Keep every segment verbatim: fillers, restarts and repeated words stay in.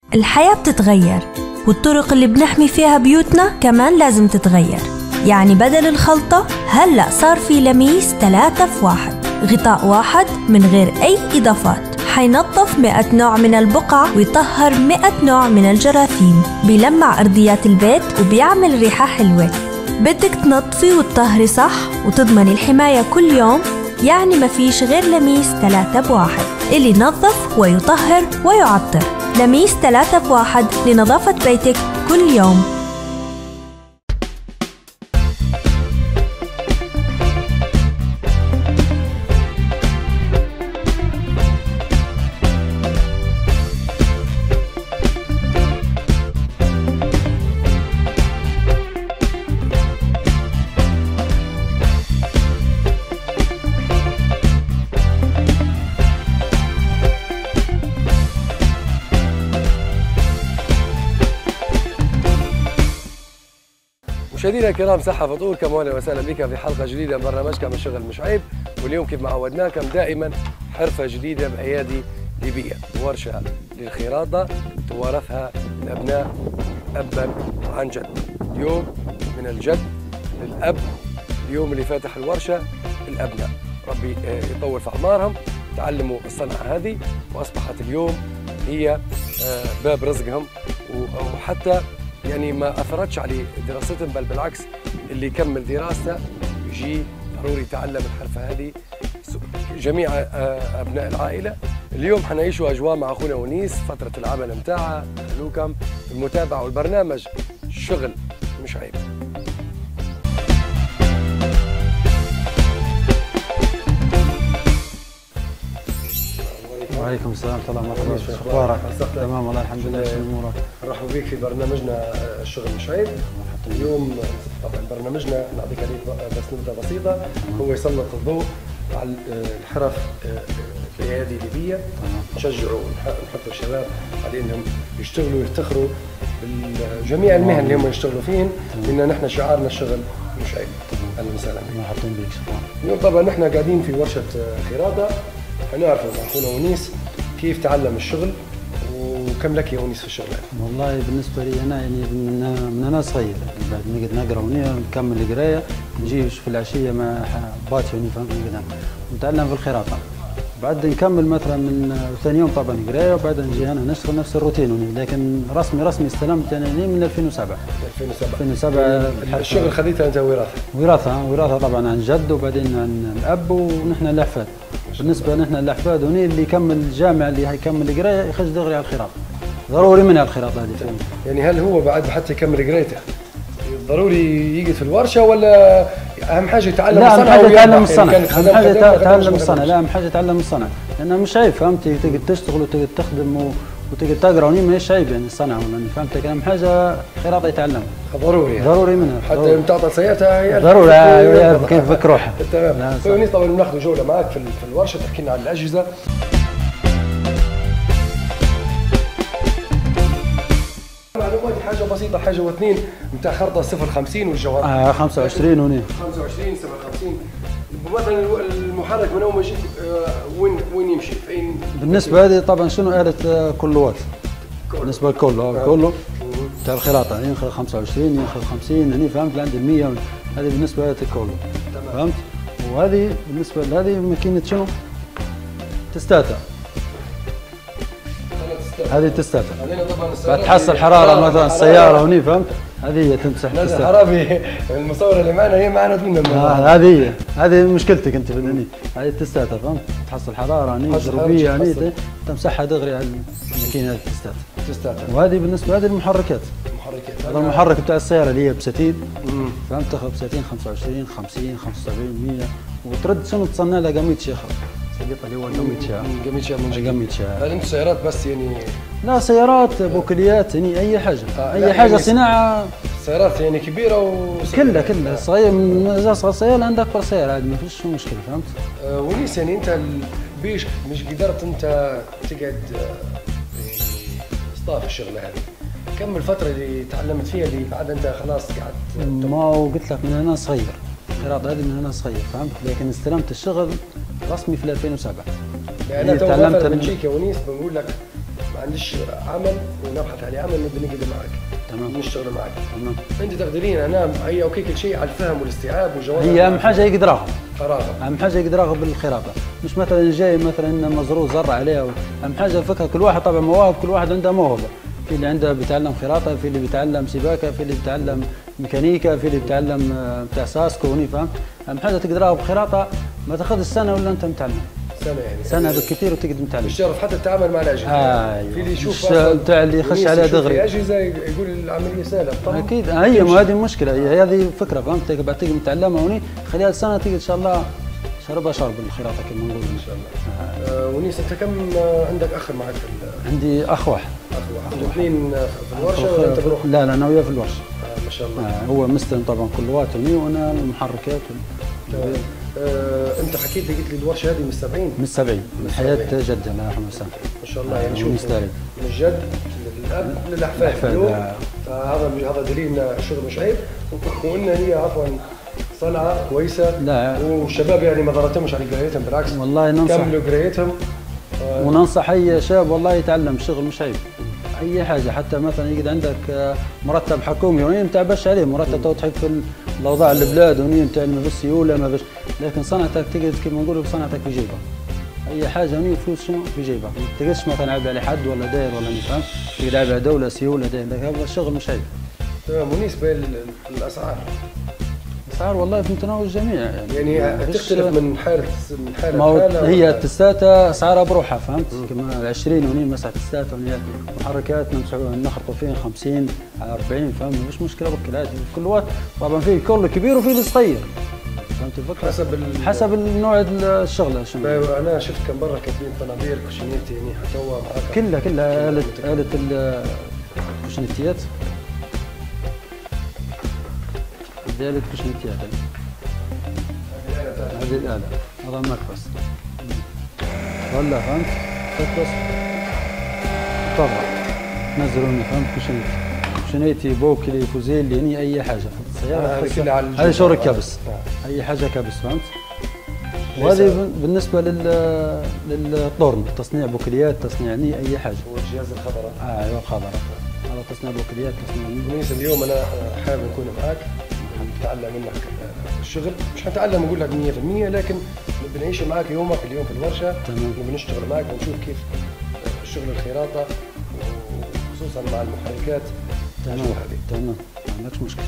الحياة بتتغير والطرق اللي بنحمي فيها بيوتنا كمان لازم تتغير. يعني بدل الخلطة هلأ صار في لميس ثلاثة في واحد، غطاء واحد من غير أي إضافات، حينظف مئة نوع من البقع ويطهر مئة نوع من الجراثيم، بيلمع أرضيات البيت وبيعمل ريحة حلوة. بدك تنظفي وتطهري صح وتضمني الحماية كل يوم؟ يعني ما فيش غير لميس ثلاثة بواحد اللي ينظف ويطهر ويعطر. لميس ثلاثة بواحد لنظافة بيتك كل يوم. مشاهدينا الكرام، صحة فطور، كم اهلا وسهلا بك في حلقة جديدة من برنامجكم الشغل مش عيب. واليوم كيف ما عودناكم دائما حرفة جديدة بأيادي ليبية، ورشة للخراطة توارثها الأبناء أبا عن جد. اليوم من الجد للأب، اليوم اللي فاتح الورشة الأبناء، ربي يطول في أعمارهم، تعلموا الصنعة هذه وأصبحت اليوم هي باب رزقهم، وحتى يعني ما أثرتش على دراستهم، بل بالعكس اللي يكمل دراسته يجي ضروري يتعلم الحرفة هذه جميع أبناء العائلة. اليوم حنعيشوا أجواء مع أخونا ونيس، فترة العمل متاعها، خلوكم المتابعة والبرنامج شغل مش عيب. وعليكم السلام ورحمة الله وبركاته. اخبارك؟ تمام والله الحمد لله. شنو امورك؟ نرحب بك في برنامجنا الشغل مش عيب. اليوم طبعا برنامجنا نعطيك عليه بس نبذه بسيطه، هو يسلط الضوء على الحرف في الايادي الليبيه، نشجعوا ونحثوا الشباب على انهم يشتغلوا ويفتخروا بجميع المهن اللي هم يشتغلوا فيهن، لان نحن شعارنا الشغل مش عيب. اهلا وسهلا بك. مرحبا بك. شكرا. اليوم طبعا نحن قاعدين في ورشه خراطه، حنعرف مع اخونا ونيس كيف تعلم الشغل وكم لك يا ونيس في الشغل هذا؟ والله بالنسبه لي انا يعني من من انا صغير بعد نقعد نقرا ونكمل القرايه، نجي في العشيه مع باتي يعني فهمت، نقعد نتعلم في الخراطه، بعد نكمل مثلا من ثاني يوم طبعا قرايه، وبعد نجي انا نشتغل نفس الروتين. لكن رسمي رسمي استلمت يعني من ألفين وسبعة. ألفين وسبعة الشغل خذيته انت وراثه؟ وراثه وراثه طبعا عن جد، وبعدين عن الاب، ونحن الاحفاد. بالنسبه نحن الاحفاد هوني اللي يكمل الجامعه اللي هيكمل قرايه يخش دغري على الخراطه، ضروري منها الخراطه هذه. يعني هل هو بعد حتى يكمل قرايته ضروري يجي في الورشه، ولا اهم حاجه يتعلم الصنعه؟ لا، اهم حاجه يتعلم الصنعه، اهم حاجه يتعلم الصنعه، لا اهم حاجه يتعلم الصنعه، لانه مش عيب فهمتي تقعد تشتغل وتقعد تخدم وتقعد تقرا وني ماهيش عيب يعني الصنعه، ولا فهمت؟ اهم حاجه خراطه يتعلم ضروري يعني. ضروري منها، حتى يوم تعطى سيئتها ضروري يعرف كيف يفك روحه. تمام. ونيس طبعا بناخذ جوله معك في الورشه، تحكي لنا عن الاجهزه. معلومات حاجه بسيطه، حاجه واثنين نتاع خرطه صفر خمسين والجواب اه خمسة وعشرين وني خمسة وعشرين صفر خمسين. مثلا المحرك من اول ما يجي وين وين يمشي؟ فين بالنسبه هذه طبعا شنو آلة كلوات؟ بالنسبه لكله كله تاع الخراطه ينخل خمسة وعشرين ينخل خمسين هني فهمت، عندي مية، هذه بالنسبه لآلة الكولو فهمت. وهذه بالنسبه لهذه ماكينه شنو؟ تستاتا، هذه تستاتا بعد تحصل حراره مثلا السياره هني فهمت، هذه هي تمسح تستاتا. حرامي المصوره اللي معنا هي معنا منها. آه هذه هي، هذه مشكلتك انت في هني، هذه تستاتا فهمت، تحصل حراره هني ضربيه هني تمسحها دغري على الماكينه تستاتا. تستاتا. وهذه بالنسبه هذه المحركات. المحركات هذا المحرك بتاع السياره اللي هي بساتين فهمت، تاخذ بساتين خمسة وعشرين خمسين خمسة وسبعين مية، وترد شنو تصنع لها قميتشي اخر، سقيطه اللي هو قميتشا قميتشا من قميتشا. هل انتم سيارات بس يعني؟ لا سيارات بوكليات يعني اي حاجه آه اي حاجه يعني صناعه، سيارات يعني كبيره و كلها كلها صغير، من اصغر سياره لعند اكبر سياره عادي ما فيش مشكله فهمت. آه ونيس يعني انت بيش مش قدرت انت تقعد يعني صطاف الشغله هذه، كم الفتره اللي تعلمت فيها اللي بعد انت خلاص قعدت؟ ما قلت لك من انا صغير، الخراطه هذه من انا صغير فهمت، لكن استلمت الشغل رسمي في ألفين وسبعة. يعني انا تو مثلا بنجيك يا ونيس بنقول لك ما عنديش عمل ونبحث على عمل نبدا نقعد معك تمام نشتغل معك تمام. انت تقدرين انا هي اوكي كل شيء على الفهم والاستيعاب والجواب. هي اهم حاجه يقدر راغب فراغ اهم حاجه يقدر راغب بالخراطه، مش مثلا جاي مثلا مزروع زرع عليها. اهم حاجه الفكره كل واحد طبعا مواهب، كل واحد عنده موهبه، في اللي عنده بيتعلم خراطه، في اللي بيتعلم سباكه، في اللي بيتعلم ميكانيكا، في اللي بيتعلم بتاع ساسكو هوني فاهم. اهم حاجه تقدر راغب خراطه ما تاخذ السنه ولا انت متعلم سنه يعني سنه بالكثير وتقدر متعلم. مش تعرف حتى التعامل مع الاجهزه. آه في اللي يشوف بتاع اللي يخش عليها دغري اجهزه يقول العمليه سهله طبعا اكيد. هي ما هذه المشكله، هي هذه الفكره فهمت. بعد تقدر متعلمها هوني خلال سنه تقدر ان شاء الله شربها شرب الخراطه كما نقول ان شاء الله. آه ونيس انت كم عندك اخ معك في عندي اخ واحد. اخ واحد انتوا اثنين في الورشه ولا انت بروح؟ لا لا انا وياه في الورشه. آه ما شاء الله. آه هو مستلم طبعا كلوات هوني وانا المحركات. تمام. آه انت حكيت لي قلت لي الورشه هذه من السبعين؟ من السبعين من حياه جدي الله يرحمه ويسامحه. ما شاء الله يعني آه شوف من الجد للاب للاحفاد اليوم. فهذا هذا دليل ان الشغل مش عيب وان هي عفوا صنعه كويسه. لا والشباب يعني ما ضرتهمش على قرايتهم بالعكس والله ننصح كملوا قرايتهم. آه وننصح اي شاب والله يتعلم الشغل مش عيب. اي حاجه حتى مثلا يقعد عندك مرتب حكومي ونين ما تعبش عليه، مرتب تو تحب في الاوضاع البلاد ونين بتاع ما فيش سيوله ما فيش، لكن صنعتك تقعد كما نقولوا صنعتك في جيبك. اي حاجه هني فلوس شنو في جيبك، ما تقعدش مثلا عيب على حد ولا داير ولا نفهم، تقعد عيب على دوله سيوله داير، لكن هذا الشغل مش عيب. تمام. بالنسبه للاسعار الاسعار والله في متناول الجميع يعني يعني تختلف من حاله من حاله ما لحالة هي التستاتا اسعارها بروحها فهمت. كما ال عشرين ونين مثلا تستاتا ونين محركات نخرطوا فين خمسين على أربعين فهمت. مش مشكله بكل عادي كل واحد طبعا في كل كبير وفي الصغير فهمت الفكره حسب حسب النوع الشغله شنو. انا شفت كم مره كاتبين طنابير كوشنيتي يعني حتى معك كلها كلها آلة آلة الكوشنيتيات. هذه آلة كوشنيتيات هذه الآلة هذا المكبس ولا فهمت مكبس طبعا تنزلوني فهمت كوشنيتي كوشنيتي بوكلي فوزيلي يعني أي حاجة في السيارة. هذه شغل الكبس أي حاجة كبس فهمت. وهذه بالنسبة لل للطورن تصنيع بوكليات تصنيع يعني أي حاجة. والجهاز الخضراء. اه ايوه الخضراء هذا تصنيع بوكليات تصنيع. منيس اليوم أنا حابب نكون معك نتعلم منك الشغل، مش حنتعلم اقول لك مية بالمية لكن بنعيش معك يومك اليوم في الورشه. تمام. وبنشتغل معك ونشوف كيف الشغل الخراطه وخصوصا مع المحركات. تمام تمام ما عندكش مشكله.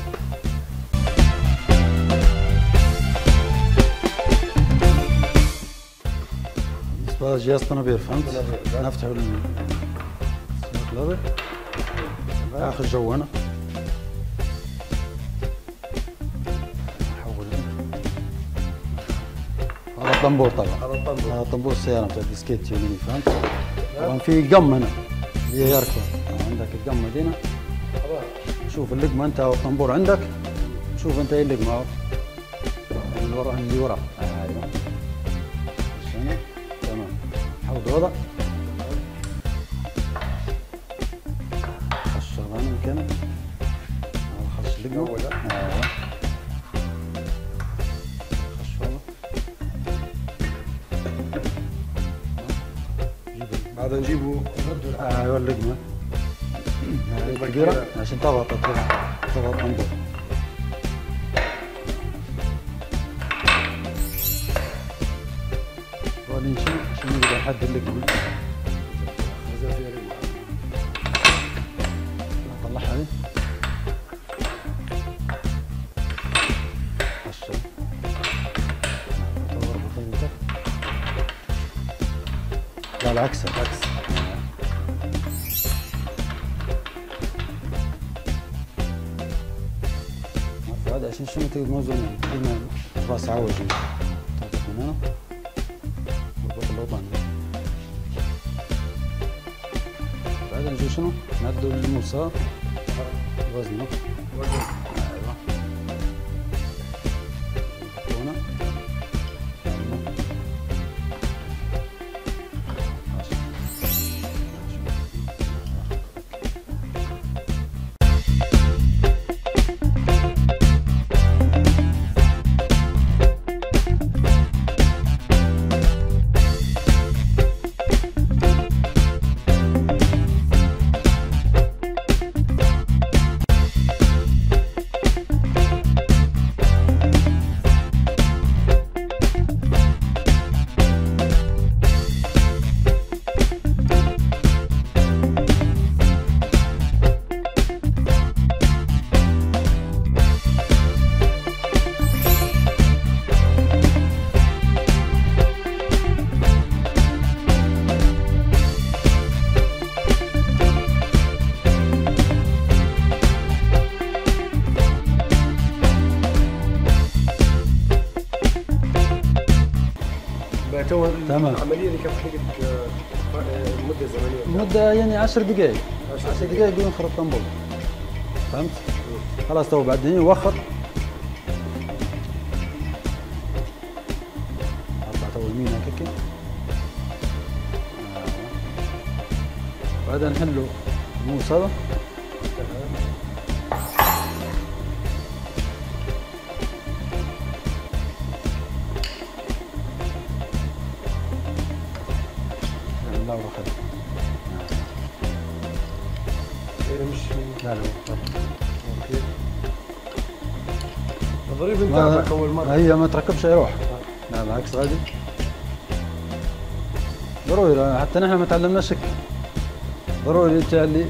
بالنسبه لجهاز طنابير فهمت نفتحوا الكلابر اخر جو هنا هذا الطنبور طبعا هذا الطنبور هذا طنبور السياره بتاع الديسكيت يعني فهمت. طبعا في قم هنا اللي هي يركب عندك القمه دينا. شوف اللقمه انت والطنبور عندك شوف انت ايه اللقمه اللي ورا اللي ورا ايوه هنا تمام. حوض وضع خش شغلانه مكانك خش اللقمه ايوه هذا نجيبه ايوه اللقمه كبيره عشان تضغط تضغط الطنبور. وبعدين شنو عشان نقدر نحدد اللقمه. طلعها لي خش طور بطينتك لا العكس العكس. هذا عشان شنو تقدر موزن هنا راس عوج تربط من هنا وربط الوطن. بعدين نجي شنو نعدل المسار وزنه وزن ايوه هنا تو تمام. العمليه دي كم حقت المده الزمنيه؟ مده يعني عشر دقائق عشر دقائق بدون خرط طنبول. فهمت؟ خلاص تو بعدين وخر. اطلع تو يمين هيك. بعدين نحلو الموس هذا. لا ورا خير. مش لا لا اوكي. الضريب نتاعك اول مره هي ما تركبش يروح. لا بالعكس غادي ضروري حتى نحن ما تعلمناش هيك. ضروري انت اللي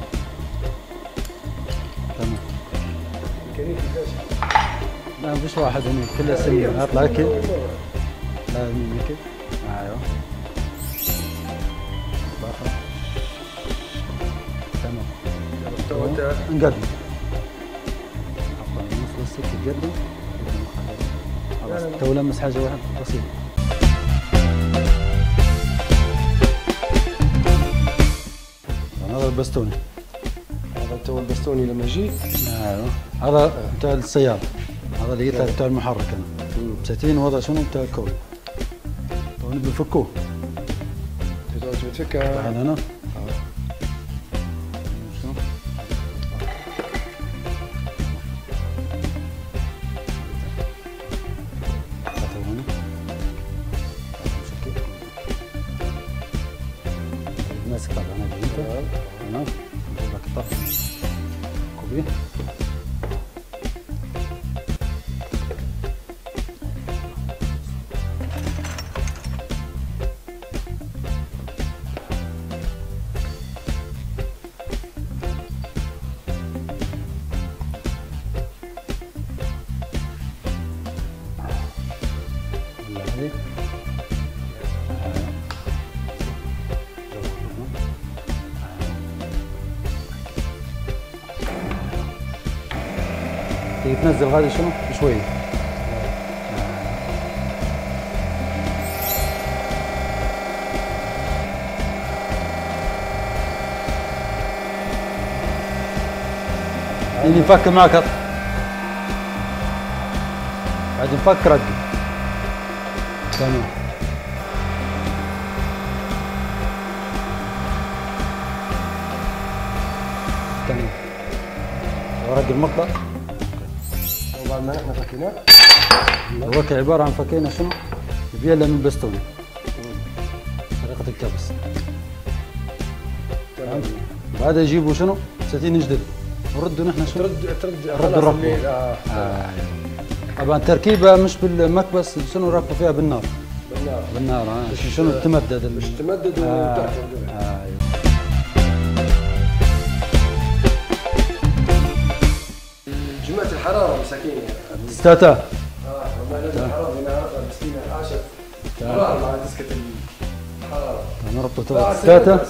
تمام. امكانيه كيفاش؟ لا مفيش واحد هنا كلها سنين اطلع هيك. لا يمين هيك. ايوه تمام. تو انت نقدم نوصل السكه نقدم. خلاص تو لمس حاجه واحده بسيطه. هذا البستوني. هذا تو البستوني لما يجي. ايوه هذا بتاع السياره. هذا اللي قلت لك بتاع المحرك انا. بساتين وضع شنو بتاع الكون. تو نبي نفكوه. تقدر تفكها. هذا انا. شنو؟ ماسك طبعا هذا انت. تمام. نجيب لك الطرف. كوبي. تيجي تنزل هذه شنو شوي. اللي نفك معك هذا بعد نفك رقم. تمام. تمام. ورق المقطع بعد ما نحن فكيناه هو عباره عن فكينا شنو؟ بيلا من بستوني. طريقه الكبس. تمام. بعدها يجيبوا شنو؟ ساتين جدد نردوا نحن شنو؟ ترد ترد نرد الربط. اه طبعا تركيبه مش بالمكبس شنو ربطوا فيها بالنار. بالنار بالنار اه شنو تمدد مش تمدد آه. وتركب. آه. جماعة الحرارة مساكين ستاتا. اه والله لازم الحرارة هنا عرفها مسكينة عاشت حرارة مع دسكة الحرارة. نربطوا تو ستاتا.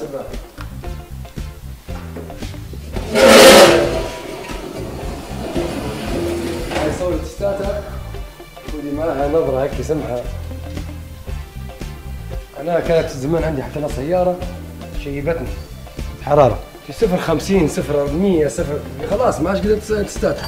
هاي صورة ستاتا ودي معها نظرة هيك سمحة. أنا كانت زمان عندي حتى أنا سيارة شيبتني حرارة في صفر خمسين صفر مية صفر خلاص ما عادش قدرت تستاتا.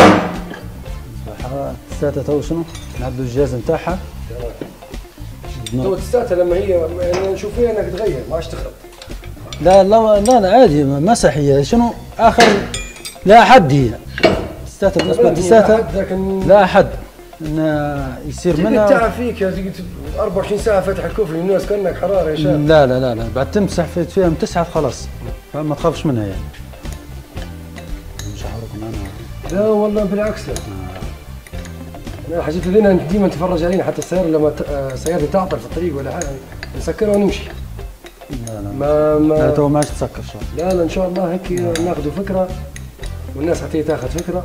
حرارة ستاتا تو شنو؟ نعدلوا الجهاز نتاعها. تو تستاتا لما هي يعني نشوف فيها انك تغير ما عادش تخرب. لا لا لا لا عادي مسح هي شنو اخر لا حد هي ستاتا بالنسبة للستاتا لا حد انه يصير منها. تقعد تعب فيك يا تقعد أربعة وعشرين ساعة فاتح الكوفي الناس كأنك حرارة يا شاب. لا لا لا لا بعد تمسح فيها من تسعة خلاص فما تخافش منها يعني. مش حركم انا. لا والله بالعكس. انا الحاجات اللي انت ديما تتفرج علينا حتى السيارة لما سيارتي تعطل في الطريق ولا حاجة نسكرها ونمشي. لا لا ما ما لا تو ما عادش تسكر شو. لا لا ان شاء الله هيك ناخذوا فكرة والناس حتى تاخذ فكرة.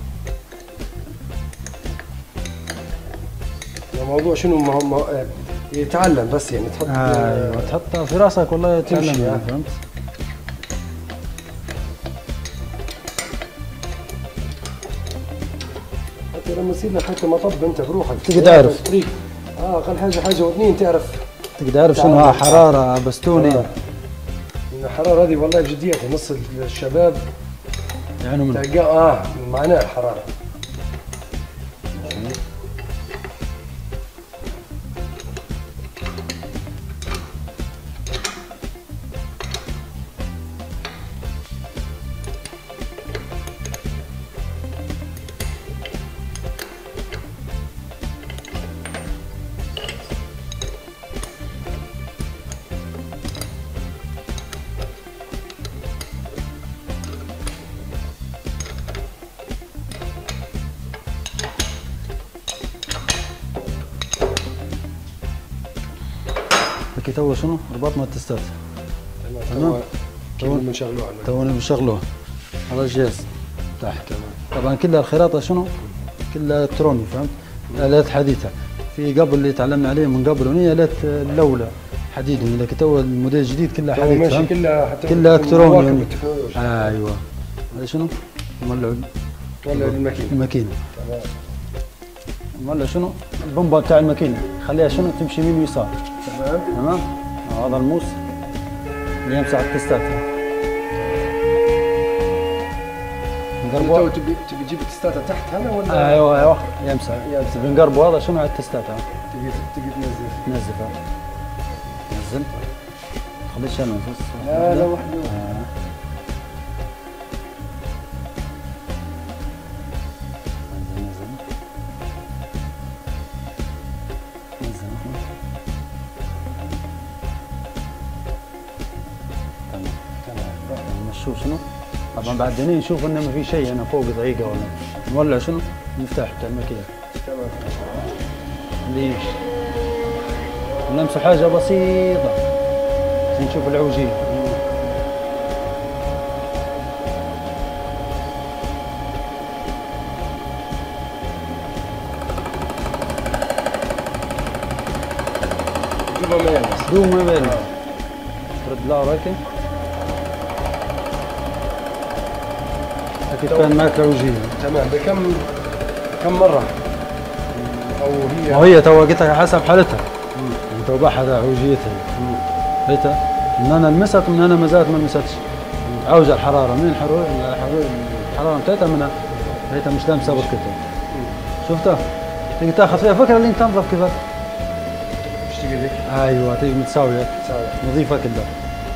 الموضوع شنو ما هو يتعلم بس يعني تحط ايوه تحطها في راسك والله يتعلم يعني فهمت. حتى لما يصير لك حتى مطب انت بروحك تيجي تعرف اه اقل حاجه حاجه واثنين تعرف تقدر شنو حراره بستوني. آه. الحراره هذه والله بجديتها نص الشباب يعني من تلقاه اه معناها الحراره. كي تو شنو رباط ما تستات. تمام تو بنشغلوها تو بنشغلوها على الجهاز تحت. طبعا كلها الخراطه شنو كلها الكتروني فهمت. الات حديثه في قبل اللي تعلمنا عليه من قبل هني الات الاولى حديد، لكن تو الموديل الجديد كلها حديد ماشي كلها حتى كلها الكتروني. ايوه هذا شنو نولعوا نولعوا الماكينه الماكينه تمام. نولع شنو البومبه تاع الماكينه خليها شنو تمشي يمين ويسار. تمام تمام. هذا الموس اللي يمسح التستات. نقربوا. تبي تبي تجيب التستات تحت هنا ولا؟ ايوه ايوه يمسح يمسح بنقربوا هذا شنو على التستات. تبي تبي تنزل نزل نزل خلي شنو بس لا لا وحده. آه. نزل نزل نزل تمام تمام. نشوف شنو طبعا بعدين نشوف انه ما في شيء هنا فوق ضيقه ولا نولع شنو المفتاح بتاع الماكينه. تمام اللي يمشي نلمسه حاجه بسيطه نشوف العوجيه. دوما ما يلمس دوما ما يلمس. ترد لا راكي اكيد كان معك العوجيه. تمام. بكم كم مره او هي وهي تو قلت لك حسب حالتها. انت وضحها عوجيتها لقيتها من انا لمست من انا ما زالت ما لمستش. عوجه الحراره من الحراره الحراره بتاعتها من لقيتها مش لامسه بركتها. شفتها؟ تيجي تاخذ فيها فكره اللي تنظف كيف. ايش تقول لك؟ ايوه تيجي متساويه نظيفه كلها.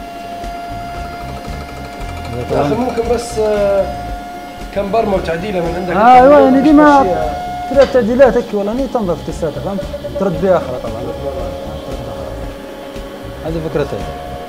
يا اخي ممكن بس كم برمه وتعديله من عندك. ايوه يعني ديما ثلاث تعديلات هيك ولا ني تنظف تستاتها فهمت؟ ترد بها اخرى طبعا. هذه فكرتها.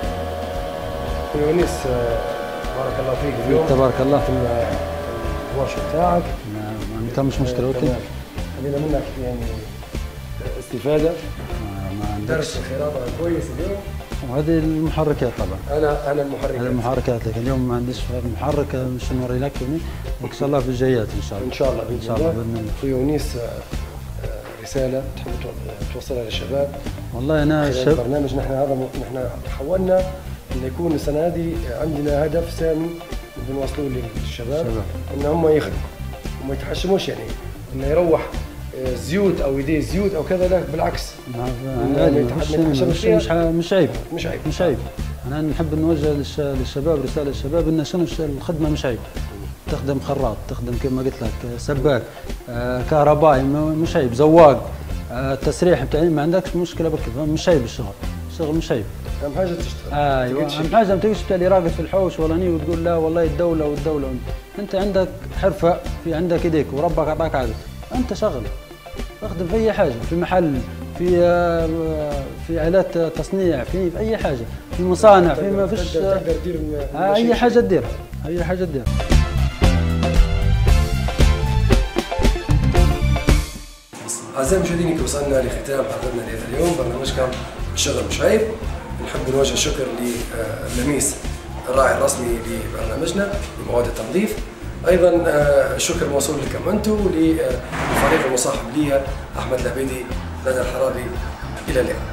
ونيس بارك الله فيك اليوم. تبارك الله في الورشه بتاعك. ما كان مش مشكله اوكي. خلينا منك يعني استفاده. ما عندكش درس الخراطه كويس اليوم. وهذه المحركات طبعا. انا انا المحركات. هذه المحركات لكن اليوم ما عنديش محرك مش نوري لك ان شاء الله في الجايات ان شاء الله. ان شاء الله ان شاء الله باذن الله. اخوي ونيس رساله تحب توصلها للشباب. والله انا الشباب برنامج نحن هذا نحن حاولنا انه يكون السنه هذه عندنا هدف سامي بنوصلوه للشباب ان هم يخدموا وما يتحشموش يعني انه يروح زيوت او يديه زيوت او كذا. لا بالعكس مش مش مش مش عيب مش عيب مش عيب. انا نحب نوجه للشباب رساله للشباب ان شنو الخدمه مش عيب. تخدم خراط تخدم كما قلت لك سباك آه كهربائي مش عيب زواق آه التسريح بتاع ما عندكش مشكله بك مش عيب الشغل. الشغل مش عيب. اهم حاجه تشتغل. ايوه اهم حاجه ما تجيش اللي راقد في الحوش ولا ني وتقول لا والله الدوله والدوله. انت عندك حرفه في عندك ايديك وربك اعطاك عقل انت شغل اخدم في اي حاجه في محل في في آلات تصنيع في في اي حاجه في مصانع في ما فيش تقدر تدير اي حاجه تديرها اي حاجه تديرها. أعزائي المشاهدين وصلنا لختام حلقتنا لهذا اليوم برنامجكم الشغل مش عيب. نحب نوجه الشكر للميس الراعي الرسمي لبرنامجنا لمواد التنظيف. ايضا الشكر موصول لكم انتم وللفريق المصاحب لي احمد العبيدي لدى الحرابي. الى اللقاء.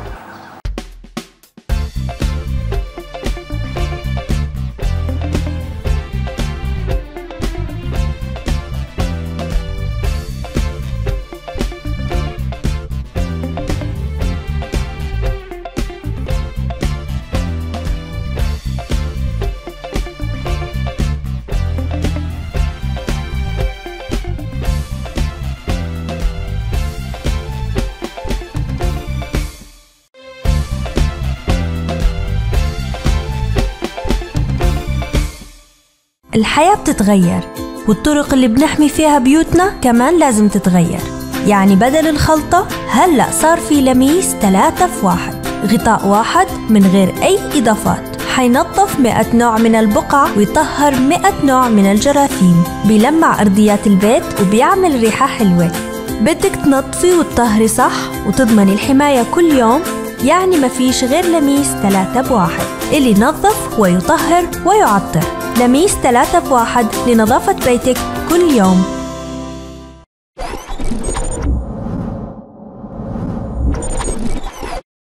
الحياة بتتغير، والطرق اللي بنحمي فيها بيوتنا كمان لازم تتغير. يعني بدل الخلطة هلأ صار في لميس ثلاثة في واحد، غطاء واحد من غير أي إضافات، حينظف مئة نوع من البقع ويطهر مئة نوع من الجراثيم، بيلمع أرضيات البيت وبيعمل ريحة حلوة. بدك تنظفي وتطهري صح وتضمني الحماية كل يوم، يعني مفيش غير لميس ثلاثة بواحد اللي ينظف ويطهر ويعطر. لميس ثلاثة بواحد لنظافة بيتك كل يوم.